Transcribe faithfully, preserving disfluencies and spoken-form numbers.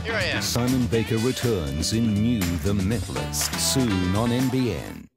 Here I am. Simon Baker returns in New The Mentalist, soon on N B N.